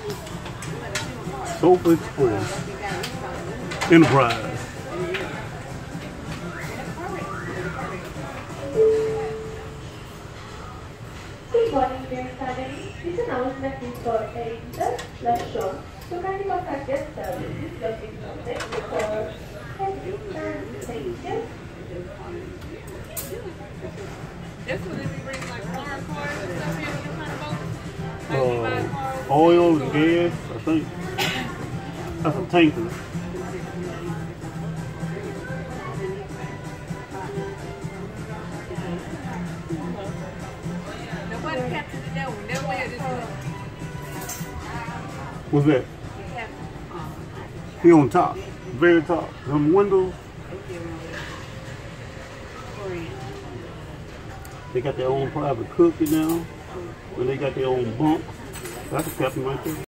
Sofa Express. Enterprise. Good morning, dear family. This announcement is for editors plus show. So kindly contact guest services located on next before. Thank you. Thank you. That's what they be bringing like car cars and stuff here when you kind of boat. Oil and gas, I think. That's a tanker. Nobody captured that one. That way this one. What's that? He on top, very top. Them windows. They got their own private cooking now, and they got their own bunk. That's a captain right there.